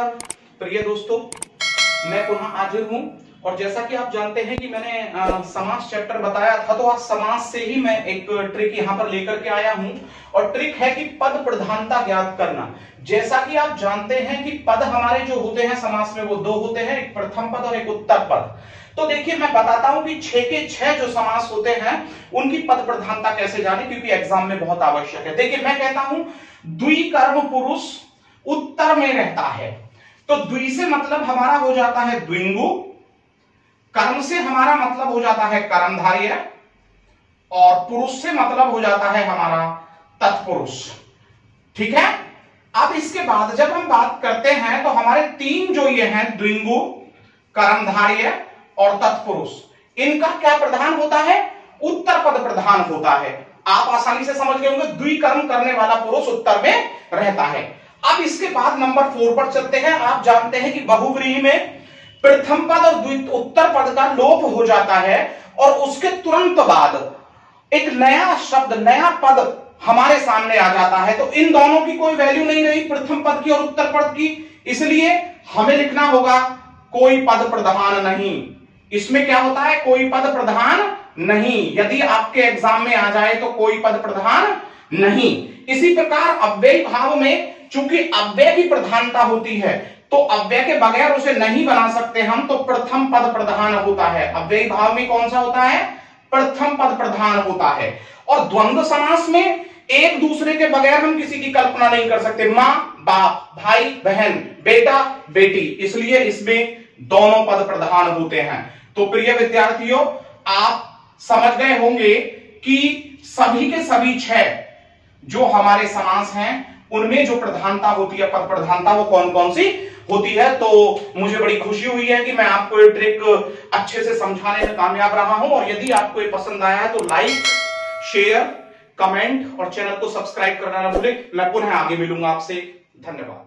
नमस्कार प्रिय दोस्तों, मैं पुनः हाजिर हूं और जैसा कि आप जानते हैं कि मैंने समास चैप्टर बताया था, तो आज समास से ही मैं एक ट्रिक यहां पर लेकर के आया हूं और ट्रिक है कि पद प्रधानता ज्ञात करना। जैसा कि आप जानते हैं कि पद हमारे जो होते हैं समास में वो दो होते हैं, एक प्रथम पद और एक उत्तर पद। तो देखिए मैं बताता हूं कि 6 के 6 जो समास होते हैं उनकी पद प्रधानता कैसे जाने, क्योंकि एग्जाम में बहुत आवश्यक है। देखिए मैं कहता हूं द्विकर्म पुरुष उत्तर में रहता है, तो द्वि से मतलब हमारा हो जाता है द्विंगु, कर्म से हमारा मतलब हो जाता है कर्मधारय और पुरुष से मतलब हो जाता है हमारा तत्पुरुष। ठीक है। अब इसके बाद जब हम बात करते हैं तो हमारे तीन जो ये हैं द्विंगु, कर्मधारय और तत्पुरुष, इनका क्या प्रधान होता है? उत्तर पद प्रधान होता है। आप आसानी से समझ गए होंगे, द्विकर्म करने वाला पुरुष उत्तर में रहता है। अब इसके बाद नंबर 4 पर चलते हैं। आप जानते हैं कि बहुव्रीहि में प्रथम पद और उत्तर पद का लोप हो जाता है और उसके तुरंत बाद एक नया शब्द, नया पद हमारे सामने आ जाता है। तो इन दोनों की कोई वैल्यू नहीं रही, प्रथम पद की और उत्तर पद की, इसलिए हमें लिखना होगा कोई पद प्रधान नहीं। इसमें क्या होता है? कोई पद प्रधान नहीं। यदि आपके एग्जाम में आ जाए तो कोई पद प्रधान नहीं। इसी प्रकार अव्ययी भाव में चूंकि अव्यय की प्रधानता होती है तो अव्यय के बगैर उसे नहीं बना सकते हम, तो प्रथम पद प्रधान होता है। अव्ययी भाव में कौन सा होता है? प्रथम पद प्रधान होता है। और द्वंद्व समास में एक दूसरे के बगैर हम किसी की कल्पना नहीं कर सकते, मां बाप, भाई बहन, बेटा बेटी, इसलिए इसमें दोनों पद प्रधान होते हैं। तो प्रिय विद्यार्थियों, आप समझ गए होंगे कि सभी के सभी 6 जो हमारे समास हैं उनमें जो प्रधानता होती है, पद प्रधानता, वो कौन कौन सी होती है। तो मुझे बड़ी खुशी हुई है कि मैं आपको ये ट्रिक अच्छे से समझाने में कामयाब रहा हूं। और यदि आपको ये पसंद आया है तो लाइक, शेयर, कमेंट और चैनल को सब्सक्राइब करना ना भूलें। मैं पुनः आगे मिलूंगा आपसे। धन्यवाद।